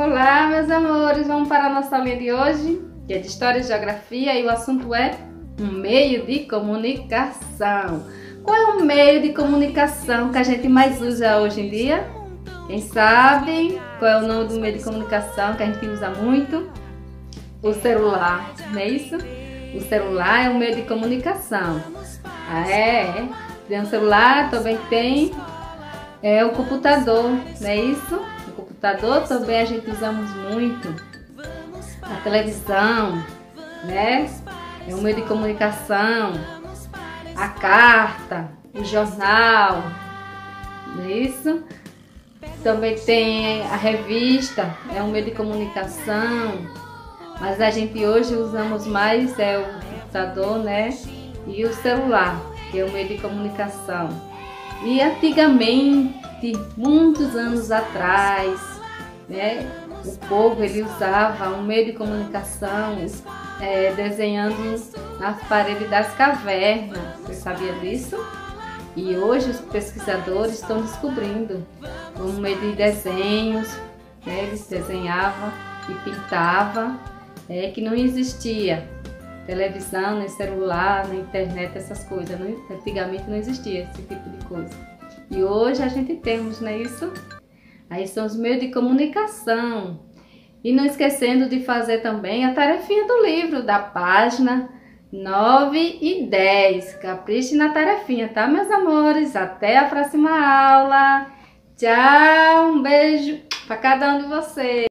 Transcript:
Olá, meus amores, vamos para a nossa aulinha de hoje, que é de História e Geografia, e o assunto é um meio de comunicação. Qual é o meio de comunicação que a gente mais usa hoje em dia? Quem sabe qual é o nome do meio de comunicação que a gente usa muito? O celular, não é isso? O celular é um meio de comunicação. Tem um celular, também tem o computador, não é isso? O computador também a gente usamos muito. A televisão, né? É um meio de comunicação. A carta, o jornal, não é isso? Também tem a revista, é um meio de comunicação. Mas a gente hoje usamos mais o computador, né? E o celular, que é o meio de comunicação. E antigamente, muitos anos atrás, né? O povo ele usava um meio de comunicação desenhando nas paredes das cavernas. Você sabia disso? E hoje os pesquisadores estão descobrindo um meio de desenhos, né? Eles desenhavam e pintavam, que não existia televisão, nem celular, nem internet, essas coisas. Antigamente não existia esse tipo de coisa. E hoje a gente temos, não é isso? Aí são os meios de comunicação. E não esquecendo de fazer também a tarefinha do livro, da página 9 e 10. Capriche na tarefinha, tá, meus amores? Até a próxima aula. Tchau, um beijo para cada um de vocês.